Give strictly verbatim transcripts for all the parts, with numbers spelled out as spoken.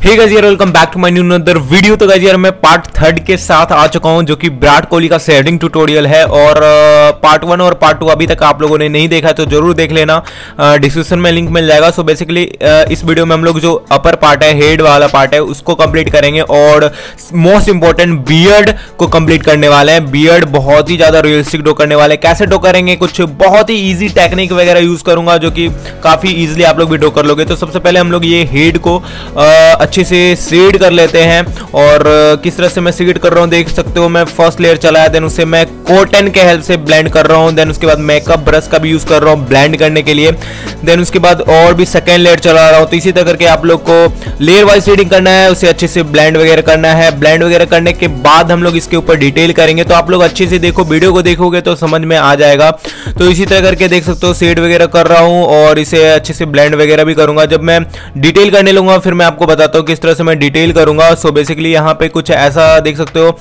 हे guys यार, welcome back to my new another video. तो guys यार मैं पार्ट थर्ड के साथ आ चुका हूं, जो कि विराट कोहली का शेडिंग ट्यूटोरियल है। और पार्ट वन और पार्ट टू अभी तक आप लोगों ने नहीं देखा तो जरूर देख लेना, डिस्क्रिप्शन में लिंक मिल जाएगा। सो बेसिकली इस वीडियो में हम लोग जो अपर पार्ट है, हेड वाला पार्ट है, उसको कंप्लीट करेंगे और मोस्ट इंपॉर्टेंट बियर्ड को कंप्लीट करने वाले हैं। बियर्ड बहुत ही ज्यादा रियलिस्टिक ड्रॉ करने वाले हैं। कैसे ड्रॉ करेंगे, कुछ बहुत ही ईजी टेक्निक वगैरह यूज करूंगा जो कि काफी ईजिली आप लोग भी ड्रॉ कर लोगे। तो सबसे पहले हम लोग ये हेड को अच्छे से शेड कर लेते हैं। और किस तरह से मैं शेड कर रहा हूं देख सकते हो। मैं फर्स्ट लेयर चलाया, देन उसे मैं कॉटन के हेल्प से ब्लेंड कर रहा हूं। देन उसके बाद मेकअप ब्रश का भी यूज कर रहा हूं ब्लेंड करने के लिए। देन उसके बाद और भी सेकेंड लेयर चला रहा हूं। तो इसी तरह करके आप लोग को लेयर वाइज शेडिंग करना है, उसे अच्छे से ब्लेंड वगैरह करना है। ब्लेंड वगैरह करने के बाद हम लोग इसके ऊपर डिटेल करेंगे। तो आप लोग अच्छे से देखो, वीडियो को देखोगे तो समझ में आ जाएगा। तो इसी तरह करके देख सकते हो शेड वगैरह कर रहा हूं और इसे अच्छे से ब्लेंड वगैरह भी करूंगा। जब मैं डिटेल करने लूंगा फिर मैं आपको बताता हूं किस तरह से मैं डिटेल करूंगा। सो बेसिकली यहाँ पे कुछ ऐसा देख सकते हो,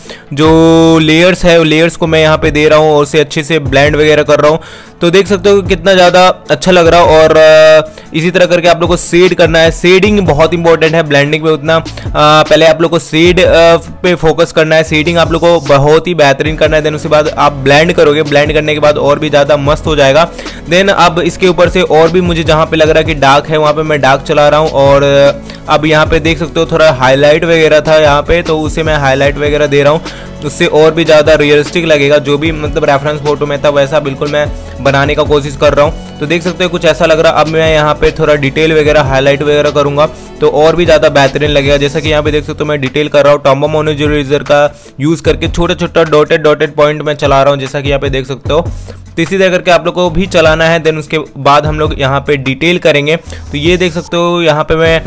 जो लेयर्स है लेयर्स को मैं यहाँ पे दे रहा हूँ और उसे अच्छे से ब्लेंड वगैरह कर रहा हूँ। तो देख सकते हो कितना ज़्यादा अच्छा लग रहा है। और इसी तरह करके आप लोग को शेड करना है। शेडिंग बहुत इंपॉर्टेंट है, ब्लेंडिंग पे उतना पहले आप लोग को शेड पे फोकस करना है। शेडिंग आप लोग को बहुत ही बेहतरीन करना है। देन उसके बाद आप ब्लेंड करोगे, ब्लेंड करने के बाद और भी ज़्यादा मस्त हो जाएगा। देन अब इसके ऊपर से और भी मुझे जहाँ पे लग रहा है कि डार्क है वहाँ पे मैं डार्क चला रहा हूँ। और अब यहाँ पे देख सकते हो थोड़ा हाईलाइट वगैरह था यहाँ पे, तो उसे मैं हाईलाइट वगैरह दे रहा हूँ। उससे और भी ज़्यादा रियलिस्टिक लगेगा। जो भी मतलब रेफरेंस फोटो में था वैसा बिल्कुल मैं बनाने का कोशिश कर रहा हूँ। तो देख सकते हो कुछ ऐसा लग रहा। अब मैं यहाँ पे थोड़ा डिटेल वगैरह हाईलाइट वगैरह करूँगा तो और भी ज़्यादा बेहतरीन लगेगा। जैसा कि यहाँ पे देख सकते हो मैं डिटेल कर रहा हूँ। टॉम्बो मोनोजेराइजर का यूज़ करके छोटे छोटा डॉटेड डॉटेड पॉइंट में चला रहा हूँ, जैसा कि यहाँ पे देख सकते हो। तो इसी तरह करके आप लोग को भी चलाना है। देन उसके बाद हम लोग यहाँ पे डिटेल करेंगे। तो ये देख सकते हो यहाँ पे मैं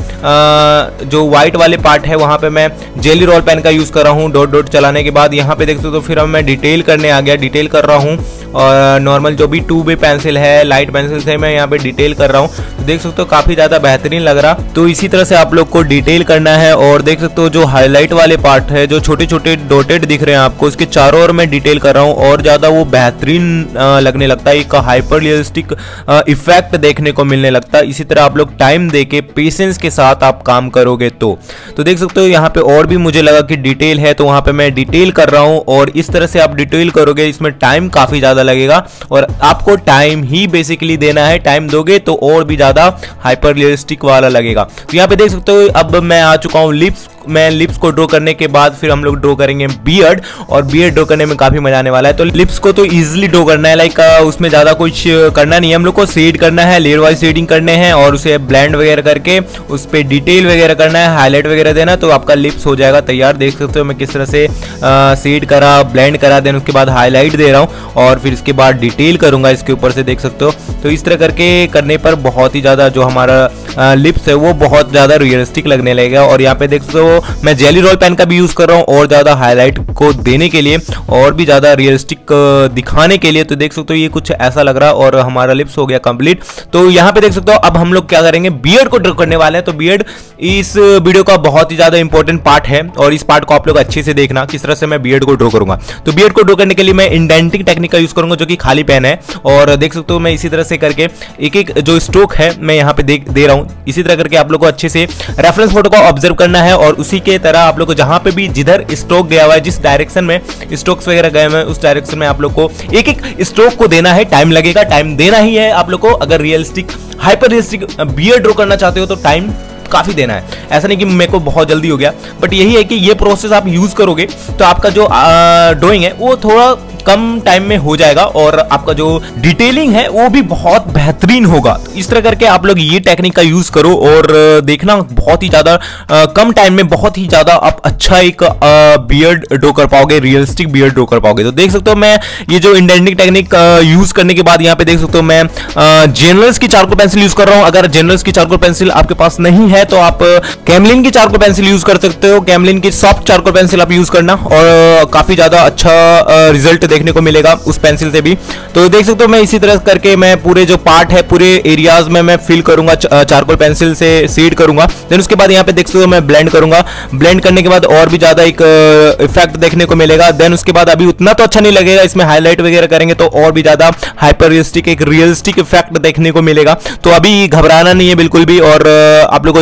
आ, जो व्हाइट वाले पार्ट है वहाँ पे मैं जेली रोल पेन का यूज़ कर रहा हूँ। डॉट डॉट चलाने के बाद यहाँ पे देख सकते हो फिर अब मैं डिटेल करने आ गया। डिटेल कर रहा हूँ और नॉर्मल जो भी टू बी पेंसिल है, लाइट पेंसिल से मैं यहाँ पे डिटेल कर रहा हूँ। तो देख सकते हो काफ़ी ज़्यादा बेहतरीन लग रहा। तो इसी तरह से आप लोग को डिटेल करना है। और देख सकते हो जो हाईलाइट वाले पार्ट है, जो छोटे छोटे डॉटेड दिख रहे हैं आपको, इसके चारों ओर मैं डिटेल कर रहा हूँ और ज़्यादा वो बेहतरीन लगने लगता है। एक हाइपर रियलिस्टिक इफेक्ट देखने को मिलने लगता है। इसी तरह आप लोग टाइम देके पेशेंस के साथ आप काम करोगे तो तो देख सकते हो यहाँ पे और भी मुझे लगा कि डिटेल है, तो वहाँ पे मैं डिटेल कर रहा हूँ। और इस तरह से आप डिटेल करोगे, इसमें टाइम काफ़ी ज़्यादा लगेगा और आपको टाइम ही बेसिकली देना है। टाइम दोगे तो और भी ज़्यादा हाइपर रियलिस्टिक वाला लगेगा। तो यहाँ पे देख सकते हो अब मैं आ चुका हूँ लिप्स। मैं लिप्स को ड्रॉ करने के बाद फिर हम लोग ड्रॉ करेंगे बियर्ड। और बियर्ड ड्रॉ करने में काफी मजा आने वाला है। तो लिप्स को तो इजीली ड्रॉ करना है, लाइक उसमें ज्यादा कुछ करना नहीं है। हम लोग को शेड करना है, लेयर वाइज शेडिंग करने हैं और उसे ब्लेंड वगैरह करके उस पर डिटेल वगैरह करना है, हाईलाइट वगैरह देना, तो आपका लिप्स हो जाएगा तैयार। देख सकते हो मैं किस तरह से शेड करा, ब्लेंड करा, देन उसके बाद हाईलाइट दे रहा हूँ और फिर इसके बाद डिटेल करूंगा इसके ऊपर से, देख सकते हो। तो इस तरह करके करने पर बहुत ही ज्यादा जो हमारा लिप्स है वो बहुत ज्यादा रियलिस्टिक लगने लगेगा। और यहाँ पे देख सकते हो मैं जेली रोल पेन का भी यूज कर रहा हूँ और ज्यादा हाईलाइट को देने के लिए और भी ज्यादा रियलिस्टिक दिखाने के लिए। तो देख सकते हो ये कुछ ऐसा लग रहा है और हमारा लिप्स हो गया कंप्लीट। तो यहाँ पे देख सकते हो अब हम लोग क्या करेंगे, बियर्ड को ड्रॉ करने वाले हैं। तो बियर्ड इस वीडियो का बहुत ही ज्यादा इंपॉर्टेंट पार्ट है और इस पार्ट को आप लोग अच्छे से देखना किस तरह से मैं बियर्ड को ड्रॉ करूंगा। तो बियर्ड को ड्रॉ करने के लिए मैं इंडेंटिंग टेक्निक का यूज करूंगा, जो कि खाली पेन है। और देख सकते हो मैं इसी तरह से करके एक एक जो स्ट्रोक है मैं यहाँ पे दे, दे रहा हूँ। इसी तरह करके आप लोग को अच्छे से रेफरेंस फोटो को ऑब्जर्व करना है और उसी के तरह आप लोग को जहां पे भी जिधर स्ट्रोक गया हुआ है, जिस डायरेक्शन में स्ट्रोक्स वगैरह गए हुए हैं, उस डायरेक्शन में आप लोग को एक एक स्ट्रोक को देना है। टाइम लगेगा, टाइम देना ही है आप लोग को। अगर realistic hyper realistic beard draw करना चाहते हो तो टाइम काफी देना है। ऐसा नहीं कि मेरे को बहुत जल्दी हो गया, बट यही है कि ये प्रोसेस आप यूज करोगे तो आपका जो ड्राइंग है वो थोड़ा कम टाइम में हो जाएगा और आपका जो डिटेलिंग है वो भी बहुत बेहतरीन होगा। तो इस तरह करके आप लोग ये टेक्निक का यूज करो और देखना बहुत ही ज्यादा कम टाइम में बहुत ही ज्यादा आप अच्छा एक बियर्ड ड्रॉ कर पाओगे, रियलिस्टिक बियर्ड ड्रॉ कर पाओगे। तो देख सकते हो मैं ये जो इंडेंटिंग टेक्निक यूज करने के बाद यहाँ पे देख सकते हो मैं जेनरल्स की चारकोल पेंसिल यूज कर रहा हूँ। अगर जेनरल्स की चारकोल पेंसिल आपके पास नहीं है तो आप कैमलिन की चारकोल पेंसिल यूज कर सकते हो। कैमलिन की सॉफ्ट चारकोल पेंसिल आप यूज करना और काफी ज्यादा अच्छा रिजल्ट देखने को मिलेगा उस पेंसिल से भी। तो देख सकते हो मैं इसी तरह करके मैं पूरे जो पार्ट है पूरे एरियाज में मैं फिल करूंगा, चारकोल पेंसिल से शेड करूंगा। देन उसके बाद यहाँ पे देख सकते हो मैं ब्लेंड करूंगा। ब्लेंड करने के बाद और भी ज्यादा एक इफेक्ट देखने को मिलेगा। देन उसके बाद अभी उतना तो अच्छा नहीं लगेगा, इसमें हाईलाइट वगैरह करेंगे तो और भी ज्यादा हाइपर रियलिस्टिक एक रियलिस्टिक इफेक्ट देखने को मिलेगा। तो अभी घबराना नहीं है बिल्कुल भी। और आप लोग को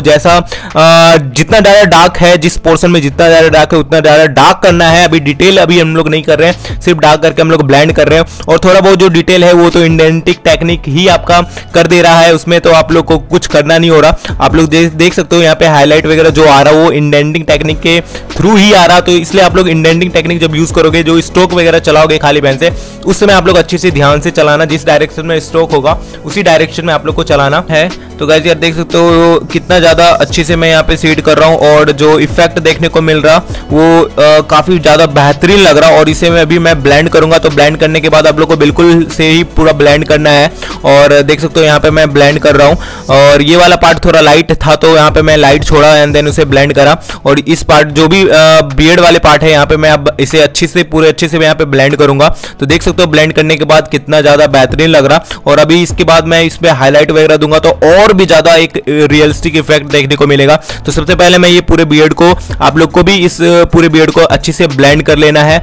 जैसा जितना ज़्यादा डार्क है, जिस पोर्शन में जितना ज़्यादा डार्क है उतना ज़्यादा डार्क करना है। अभी डिटेल अभी हम लोग नहीं कर रहे हैं, सिर्फ डार्क करके हम लोग ब्लेंड कर रहे हैं। और थोड़ा बहुत जो डिटेल है वो तो इंडेंटिंग टेक्निक ही आपका कर दे रहा है, उसमें तो आप लोग को कुछ करना नहीं हो रहा। आप लोग देख देख सकते हो यहाँ पे हाईलाइट वगैरह जो आ रहा है वो इंडेंटिंग टेक्निक के थ्रू ही आ रहा, तो इसलिए आप लोग इंडेंटिंग टेक्निक जब यूज करोगे, जो स्ट्रोक वगैरह चलाओगे खाली पेन से, उस समय आप लोग अच्छे से ध्यान से चलाना, जिस डायरेक्शन में स्ट्रोक होगा उसी डायरेक्शन में आप लोग को चलाना है। तो गाइस यार देख सकते हो कितना ज़्यादा अच्छे से मैं यहाँ पे सीड कर रहा हूँ और जो इफेक्ट देखने को मिल रहा वो आ, काफ़ी ज़्यादा बेहतरीन लग रहा। और इसे मैं अभी मैं ब्लेंड करूँगा, तो ब्लेंड करने के बाद आप लोग को बिल्कुल से ही पूरा ब्लेंड करना है। और देख सकते हो यहाँ पे मैं ब्लेंड कर रहा हूँ, और ये वाला पार्ट थोड़ा लाइट था तो यहाँ पे मैं लाइट छोड़ा एंड देन उसे ब्लेंड करा। और इस पार्ट जो भी बियर्ड वाले पार्ट है यहाँ पे मैं अब इसे अच्छे से पूरे अच्छे से मैं यहाँ पे ब्लेंड करूँगा। तो देख सकते हो ब्लेंड करने के बाद कितना ज़्यादा बेहतरीन लग रहा। और अभी इसके बाद मैं इस पर हाईलाइट वगैरह दूंगा तो और भी ज़्यादा एक रियलिस्टिक इफेक्ट देखने को मिलेगा। तो सबसे पहले मैं ये पूरे बियर्ड को, आप लोग को भी इस पूरे बियर्ड को अच्छे से ब्लेंड कर लेना है।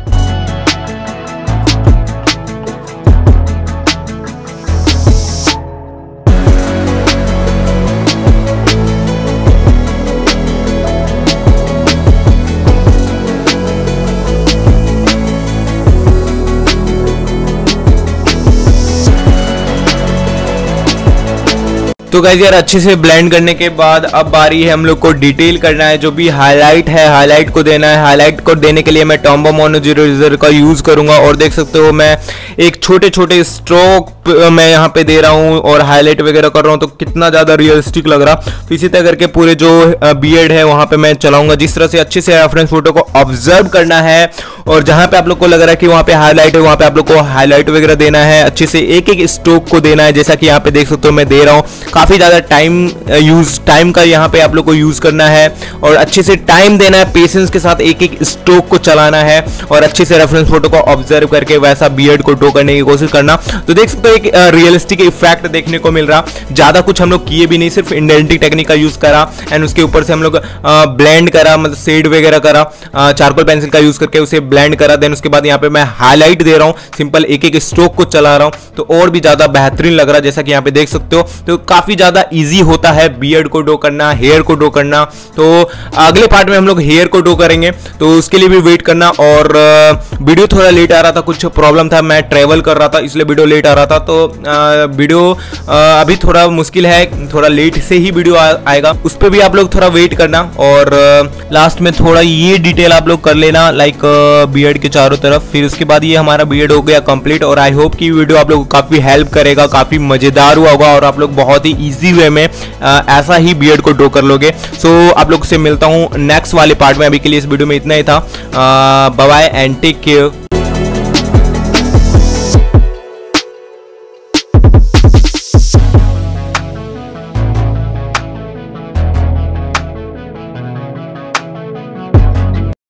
तो गाइस यार अच्छे से ब्लेंड करने के बाद अब बारी है हम लोग को डिटेल करना है, जो भी हाईलाइट है हाईलाइट को देना है। हाईलाइट को देने के लिए मैं टॉम्बो मोनो जीरो इरेजर का यूज करूंगा। और देख सकते हो मैं एक छोटे छोटे स्ट्रोक मैं यहाँ पे दे रहा हूँ और हाईलाइट वगैरह कर रहा हूँ, तो कितना ज़्यादा रियलिस्टिक लग रहा। तो इसी तरह करके पूरे जो बियर्ड है वहाँ पे मैं चलाऊंगा, जिस तरह से अच्छे से रेफरेंस फोटो को ऑब्जर्व करना है। और जहाँ पे आप लोग को लग रहा है कि वहाँ पे हाईलाइट है वहाँ पे आप लोग को हाईलाइट वगैरह देना है, अच्छे से एक एक स्ट्रोक को देना है, जैसा कि यहाँ पे देख सकते हो मैं दे रहा हूँ। काफ़ी ज़्यादा टाइम यूज टाइम का यहाँ पे आप लोग को यूज़ करना है और अच्छे से टाइम देना है, पेशेंस के साथ एक एक स्ट्रोक को चलाना है और अच्छे से रेफरेंस फोटो को ऑब्जर्व करके वैसा बियर्ड को ड्रॉ करने की कोशिश करना। तो देख सकते हो एक रियलिस्टिक इफेक्ट देखने को मिल रहा। ज़्यादा कुछ हम लोग किए भी नहीं, सिर्फ इंडेंटिंग टेक्निक का यूज़ करा एंड उसके ऊपर से हम लोग ब्लेंड करा, मतलब शेड वगैरह करा, चारकोल पेंसिल का यूज़ करके उसे ब्लेंड करा। देन उसके बाद यहाँ पे मैं हाईलाइट दे रहा हूँ, सिंपल एक एक स्ट्रोक को चला रहा हूँ, तो और भी ज़्यादा बेहतरीन लग रहा है, जैसा कि यहाँ पे देख सकते हो। तो काफ़ी ज़्यादा इजी होता है बियर्ड को ड्रॉ करना, हेयर को ड्रॉ करना। तो अगले पार्ट में हम लोग हेयर को ड्रॉ करेंगे, तो उसके लिए भी वेट करना। और वीडियो थोड़ा लेट आ रहा था, कुछ प्रॉब्लम था, मैं ट्रैवल कर रहा था इसलिए वीडियो लेट आ रहा था। तो वीडियो अभी थोड़ा मुश्किल है, थोड़ा लेट से ही वीडियो आएगा, उस पर भी आप लोग थोड़ा वेट करना। और लास्ट में थोड़ा ये डिटेल आप लोग कर लेना, लाइक बियर्ड के चारों तरफ। फिर उसके बाद ये हमारा बियर्ड हो गया कंप्लीट। और आई होप कि वीडियो आप लोग को काफ़ी हेल्प करेगा, काफ़ी मज़ेदार हुआ होगा और आप लोग बहुत ही ईजी वे में आ, ऐसा ही बियर्ड को ड्रॉ कर लोगे। सो so, आप लोग से मिलता हूँ नेक्स्ट वाले पार्ट में। अभी के लिए इस वीडियो में इतना ही था। Bye bye and take care.